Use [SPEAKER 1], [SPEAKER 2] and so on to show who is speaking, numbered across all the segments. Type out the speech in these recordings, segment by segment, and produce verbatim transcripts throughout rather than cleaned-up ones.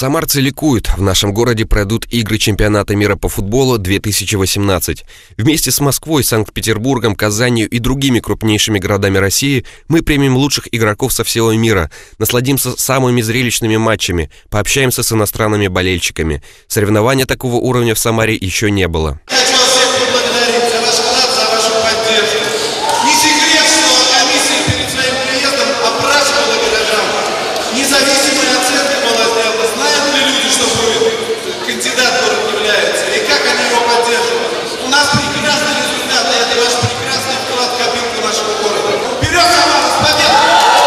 [SPEAKER 1] Самарцы ликуют. В нашем городе пройдут игры чемпионата мира по футболу две тысячи восемнадцать. Вместе с Москвой, Санкт-Петербургом, Казанью и другими крупнейшими городами России мы примем лучших игроков со всего мира, насладимся самыми зрелищными матчами, пообщаемся с иностранными болельщиками. Соревнования такого уровня в Самаре еще не было.
[SPEAKER 2] Независимая оценка была сделана. Знают ли люди, что будет кандидат город является, и как они его поддерживают? У нас прекрасный результат, и это ваш прекрасный вклад в копилку нашего города. Вперед, Самара, с победой!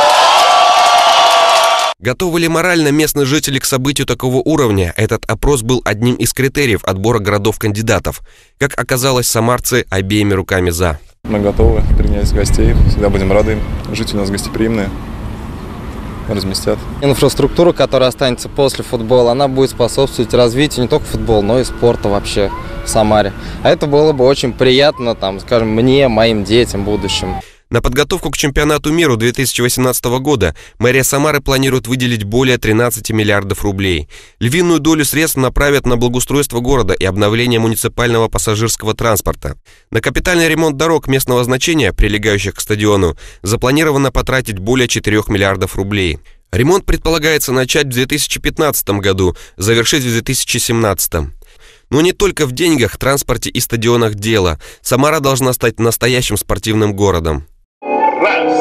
[SPEAKER 1] Готовы ли морально местные жители к событию такого уровня? Этот опрос был одним из критериев отбора городов-кандидатов. Как оказалось, самарцы обеими руками за.
[SPEAKER 3] Мы готовы принять гостей, всегда будем рады им. Жители у нас гостеприимные. Разместят.
[SPEAKER 4] Инфраструктура, которая останется после футбола, она будет способствовать развитию не только футбола, но и спорта вообще в Самаре. А это было бы очень приятно, там, скажем, мне, моим детям в будущем.
[SPEAKER 1] На подготовку к чемпионату мира две тысячи восемнадцатого года мэрия Самары планирует выделить более тринадцати миллиардов рублей. Львиную долю средств направят на благоустройство города и обновление муниципального пассажирского транспорта. На капитальный ремонт дорог местного значения, прилегающих к стадиону, запланировано потратить более четырёх миллиардов рублей. Ремонт предполагается начать в две тысячи пятнадцатом году, завершить в две тысячи семнадцатом. Но не только в деньгах, транспорте и стадионах дело. Самара должна стать настоящим спортивным городом.
[SPEAKER 5] Раз,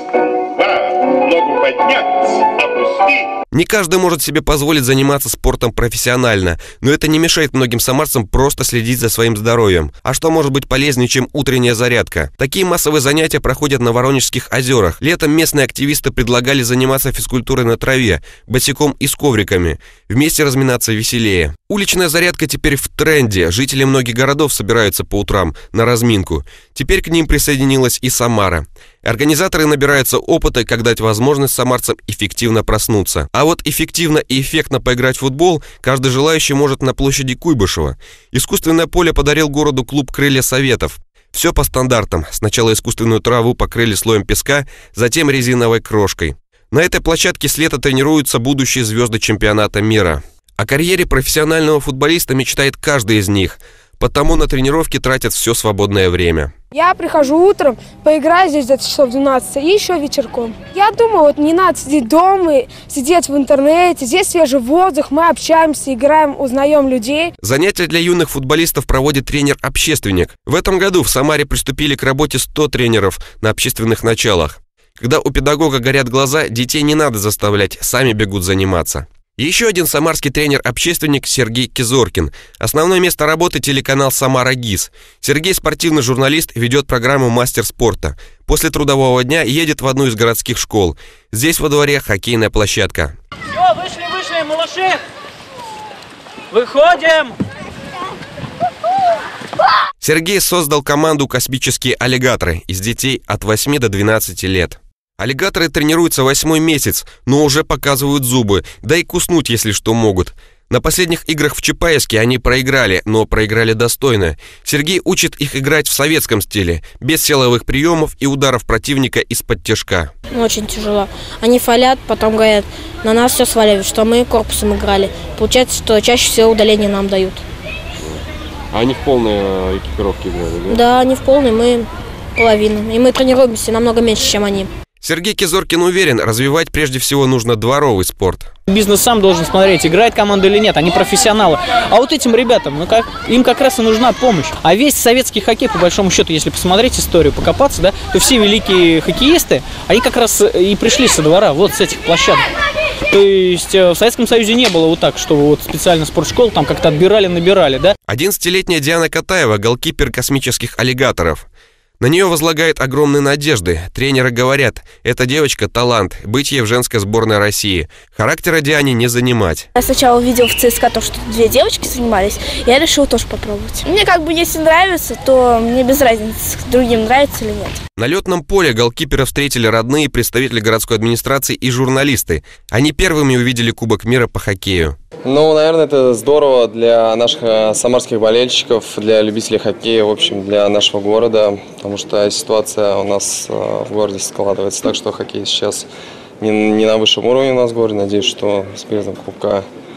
[SPEAKER 5] два, ногу поднять, опусти.
[SPEAKER 1] Не каждый может себе позволить заниматься спортом профессионально, но это не мешает многим самарцам просто следить за своим здоровьем. А что может быть полезнее, чем утренняя зарядка? Такие массовые занятия проходят на Воронежских озерах. Летом местные активисты предлагали заниматься физкультурой на траве, босиком и с ковриками. Вместе разминаться веселее. Уличная зарядка теперь в тренде. Жители многих городов собираются по утрам на разминку. Теперь к ним присоединилась и Самара. Организаторы набираются опыта, как дать возможность самарцам эффективно проснуться. А вот эффективно и эффектно поиграть в футбол каждый желающий может на площади Куйбышева. Искусственное поле подарил городу клуб «Крылья Советов». Все по стандартам. Сначала искусственную траву покрыли слоем песка, затем резиновой крошкой. На этой площадке с лета тренируются будущие звезды чемпионата мира. О карьере профессионального футболиста мечтает каждый из них, потому на тренировки тратят все свободное время.
[SPEAKER 6] Я прихожу утром, поиграю здесь до часов двенадцати и еще вечерком. Я думаю, вот не надо сидеть дома, сидеть в интернете, здесь свежий воздух, мы общаемся, играем, узнаем людей.
[SPEAKER 1] Занятия для юных футболистов проводит тренер-общественник. В этом году в Самаре приступили к работе сто тренеров на общественных началах. Когда у педагога горят глаза, детей не надо заставлять, сами бегут заниматься. Еще один самарский тренер-общественник Сергей Кизоркин. Основное место работы – телеканал «Самара ГИС». Сергей – спортивный журналист, ведет программу «Мастер спорта». После трудового дня едет в одну из городских школ. Здесь во дворе хоккейная площадка.
[SPEAKER 7] Все, вышли, вышли, малыши! Выходим!
[SPEAKER 1] Сергей создал команду «Космические аллигаторы» из детей от восьми до двенадцати лет. Аллигаторы тренируются восьмой месяц, но уже показывают зубы, да и куснуть, если что, могут. На последних играх в Чапаевске они проиграли, но проиграли достойно. Сергей учит их играть в советском стиле, без силовых приемов и ударов противника из-под тяжка.
[SPEAKER 8] Очень тяжело. Они фалят, потом говорят, на нас все сваливают, что мы корпусом играли. Получается, что чаще всего удаление нам дают.
[SPEAKER 9] А они в полной экипировке играли, да?
[SPEAKER 8] Да, они в полной, мы половину. И мы тренируемся намного меньше, чем они.
[SPEAKER 1] Сергей Кизоркин уверен, развивать прежде всего нужно дворовый спорт.
[SPEAKER 7] Бизнес сам должен смотреть, играет команда или нет, они профессионалы. А вот этим ребятам, ну как, им как раз и нужна помощь. А весь советский хоккей, по большому счету, если посмотреть историю, покопаться, да, то все великие хоккеисты, они как раз и пришли со двора, вот с этих площадок. То есть в Советском Союзе не было вот так, что вот специально спортшкол там как-то отбирали, набирали, да?
[SPEAKER 1] одиннадцатилетняя Диана Катаева, голкипер космических аллигаторов. На нее возлагают огромные надежды. Тренеры говорят, эта девочка – талант, быть ей в женской сборной России. Характера Диане не занимать.
[SPEAKER 10] Я сначала увидел в ЦСКА то, что две девочки занимались, я решил тоже попробовать. Мне как бы если нравится, то мне без разницы, другим нравится или нет.
[SPEAKER 1] На летном поле голкипера встретили родные, представители городской администрации и журналисты. Они первыми увидели Кубок мира по хоккею.
[SPEAKER 4] Ну, наверное, это здорово для наших самарских болельщиков, для любителей хоккея, в общем, для нашего города, потому что ситуация у нас в городе складывается так, что хоккей сейчас не, не на высшем уровне у нас в городе. Надеюсь, что с приездом Кубка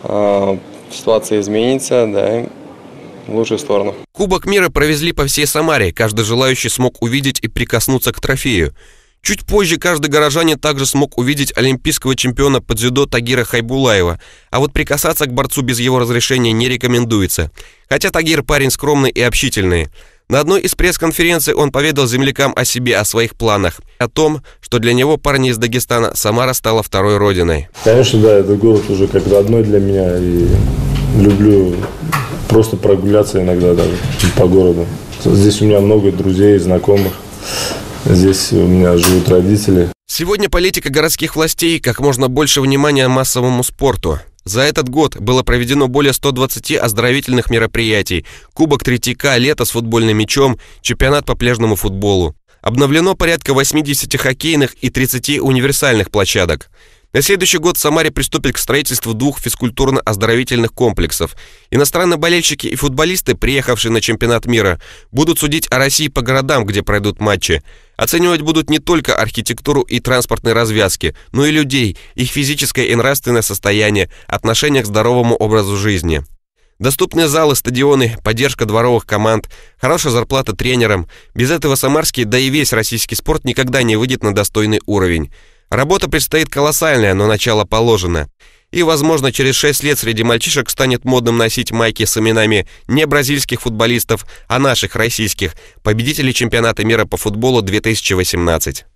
[SPEAKER 11] э, ситуация изменится, да, в лучшую сторону.
[SPEAKER 1] Кубок мира провезли по всей Самаре. Каждый желающий смог увидеть и прикоснуться к трофею. Чуть позже каждый горожанин также смог увидеть олимпийского чемпиона по дзюдо Тагира Хайбулаева. А вот прикасаться к борцу без его разрешения не рекомендуется. Хотя Тагир парень скромный и общительный. На одной из пресс-конференций он поведал землякам о себе, о своих планах. О том, что для него, парня из Дагестана, Самара стала второй родиной.
[SPEAKER 12] Конечно, да, этот город уже как родной для меня. И люблю просто прогуляться иногда даже по городу. Здесь у меня много друзей, знакомых. Здесь у меня живут родители.
[SPEAKER 1] Сегодня политика городских властей – как можно больше внимания массовому спорту. За этот год было проведено более ста двадцати оздоровительных мероприятий. Кубок Третьяка, лето с футбольным мячом, чемпионат по пляжному футболу. Обновлено порядка восьмидесяти хоккейных и тридцати универсальных площадок. На следующий год в Самаре приступят к строительству двух физкультурно-оздоровительных комплексов. Иностранные болельщики и футболисты, приехавшие на чемпионат мира, будут судить о России по городам, где пройдут матчи. Оценивать будут не только архитектуру и транспортные развязки, но и людей, их физическое и нравственное состояние, отношение к здоровому образу жизни. Доступные залы, стадионы, поддержка дворовых команд, хорошая зарплата тренерам. Без этого самарский, да и весь российский спорт никогда не выйдет на достойный уровень. Работа предстоит колоссальная, но начало положено. И, возможно, через шесть лет среди мальчишек станет модным носить майки с именами не бразильских футболистов, а наших, российских, победителей чемпионата мира по футболу две тысячи восемнадцать.